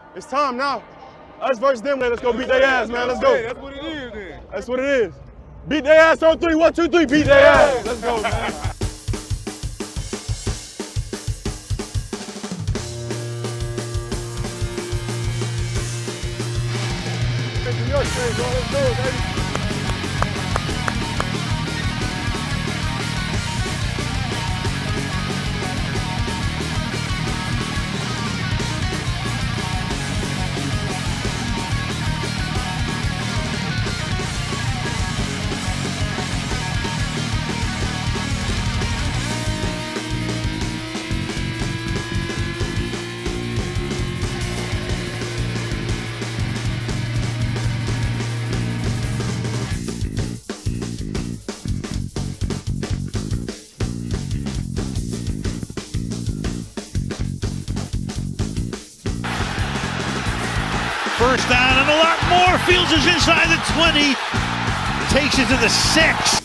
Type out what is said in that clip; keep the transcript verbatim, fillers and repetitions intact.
It's time now. Us versus them, man. Let's go beat their ass, man. Let's go. Hey, that's what it is, then. That's what it is. Beat their ass on three. One, two, three. Beat their ass. Let's go, man. New York State, bro. Let's go, baby. First down and a lot more. Fields is inside the twenty. Takes it to the six.